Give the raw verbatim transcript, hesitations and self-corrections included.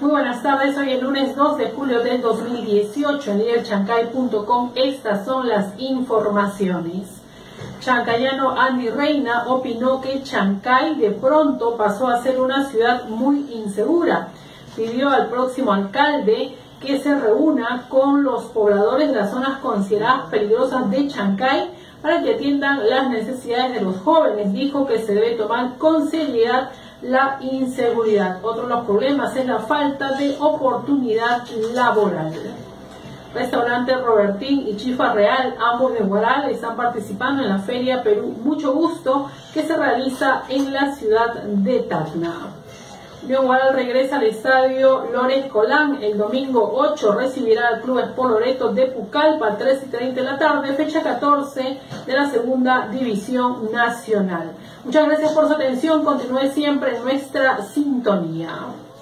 Muy buenas tardes, hoy es lunes dos de julio del dos mil dieciocho, en líder chancay punto com. Estas son las informaciones. Chancayano Andy Reina opinó que Chancay de pronto pasó a ser una ciudad muy insegura. Pidió al próximo alcalde que se reúna con los pobladores de las zonas consideradas peligrosas de Chancay para que atiendan las necesidades de los jóvenes. Dijo que se debe tomar con seriedad la inseguridad. Otro de los problemas es la falta de oportunidad laboral. Restaurante Robertín y Chifa Real, ambos de Huaral, están participando en la Feria Perú Mucho Gusto que se realiza en la ciudad de Tacna. Unión Huaral regresa al estadio Lores Colán el domingo ocho, recibirá al Club Sport Loreto de Pucallpa a tres y treinta de la tarde, fecha catorce de la segunda división nacional. Muchas gracias por su atención, continúe siempre en nuestra sintonía.